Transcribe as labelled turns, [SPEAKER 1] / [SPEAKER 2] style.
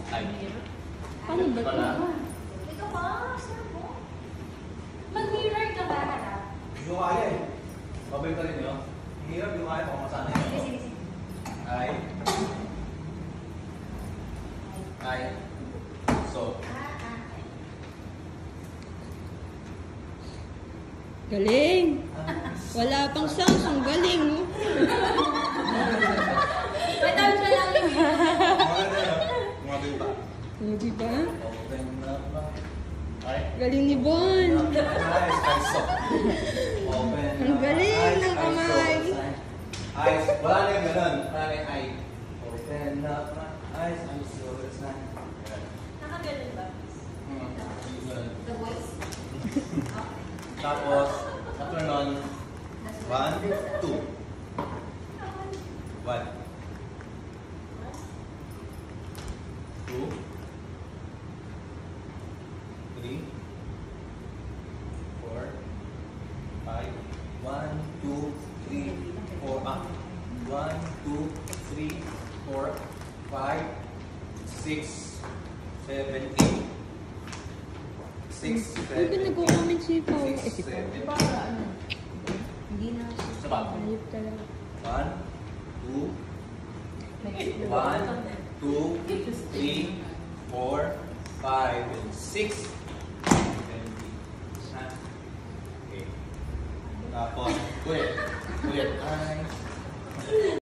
[SPEAKER 1] Ay.
[SPEAKER 2] Paano ba ito?
[SPEAKER 3] Ito pa, sir mo. Mag-mirror ka ba, harap?
[SPEAKER 1] Hindi ko kaya eh. Babay ka rin yun. Hirap yung kaya kung masana yun.
[SPEAKER 3] Sige, sige, sige.
[SPEAKER 1] Ay. Ay. So.
[SPEAKER 2] Galing! Wala pang sounds, ang galing, oh.
[SPEAKER 3] Madam siya lang yung
[SPEAKER 1] Mga ba?
[SPEAKER 2] Hindi ba?
[SPEAKER 1] Open up ba? Ay.
[SPEAKER 2] Galing ni Bon!
[SPEAKER 1] Eyes, eyes, so. Open up.
[SPEAKER 2] Ang galing
[SPEAKER 1] Eyes,
[SPEAKER 2] ng
[SPEAKER 1] eyes,
[SPEAKER 2] kamay.
[SPEAKER 1] so. Eyes. Wala na yung ganun. Wala na yung eye. Open up. Eyes, eyes, so. It's not.
[SPEAKER 3] nakagalan ba?
[SPEAKER 1] Ganun.
[SPEAKER 3] The voice?
[SPEAKER 1] Tapos, after nun, 1, 2. 1, 2, 3, 4, 5, 1, 2, 3, 4, 1, 2, 3, 4, 5, 6, 7, 8. 6, 7,
[SPEAKER 2] Ay, pinag-comment si Pao. Eh, si
[SPEAKER 1] 6,
[SPEAKER 2] Pao.
[SPEAKER 1] 7,
[SPEAKER 2] Para ano? Hindi na.
[SPEAKER 1] Sabag.
[SPEAKER 2] Ayop talaga.
[SPEAKER 1] 1, 2, 1, 2, 3, 4, 5, 6,